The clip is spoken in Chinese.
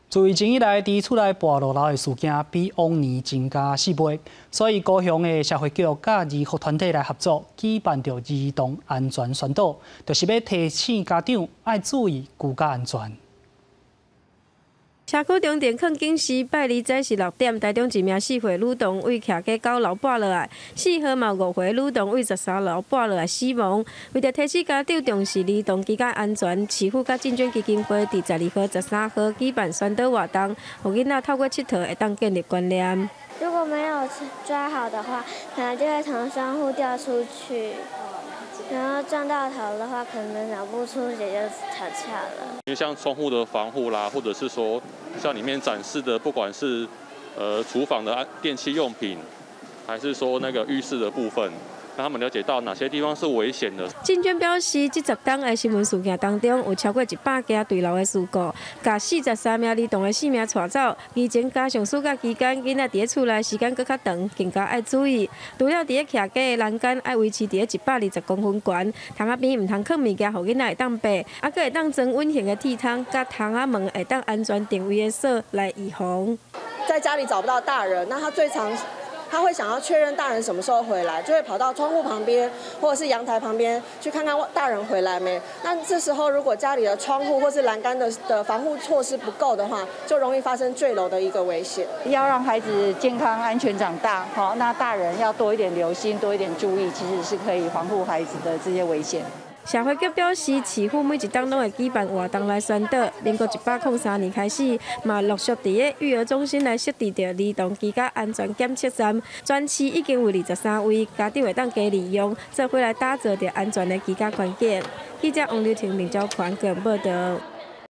自疫情以来，伫厝内跋落来的事件比往年增加4倍，所以高雄的社会局甲医护团体来合作，举办着儿童安全宣导，就是要提醒家长爱注意居家安全。 社区中电矿警时，拜二早是6点，台中一名4岁女童为徛过9楼跌落来，4号嘛5岁女童为13楼跌落来死亡。为着提醒家长重视儿童居家安全，市府甲进捐基金会伫12号、13号举办宣导活动，让囡仔透过佚佗会当建立观念。 如果没有抓好的话，可能就会从窗户掉出去。 然后撞到头的话，可能脑部出血就惨惨了。 因为像窗户的防护啦，或者是说像里面展示的，不管是厨房的电器用品，还是说那个浴室的部分，让他们了解到哪些地方是危险的。 进捐表示，这10档的新闻事件当中，有超过100件坠楼的事故，甲43名儿童的性命带走。疫情加上暑假期间，囡仔伫厝内时间搁较长，更加爱注意。除了伫徛家的栏杆爱维持伫120公分悬，窗仔边唔通放物件，互囡仔会当爬，还佫会当装稳型的铁窗，甲窗仔门会当安全定位的锁来预防。 在家里找不到大人，那他会想要确认大人什么时候回来，就会跑到窗户旁边或者是阳台旁边去看看大人回来没。那这时候如果家里的窗户或是栏杆的防护措施不够的话，就容易发生坠楼的一个危险。 要让孩子健康安全长大，好，那大人要多一点留心，多一点注意，其实是可以防护孩子的这些危险。 社会局表示，市府每一档拢会举办活动来宣导。民国103年开始，嘛陆续伫个育儿中心来设置着儿童居家安全检测站，全市已经有23位，家长会当加利用，做伙来打造着安全的居家环境。记者王刘婷、林昭宽个人报道。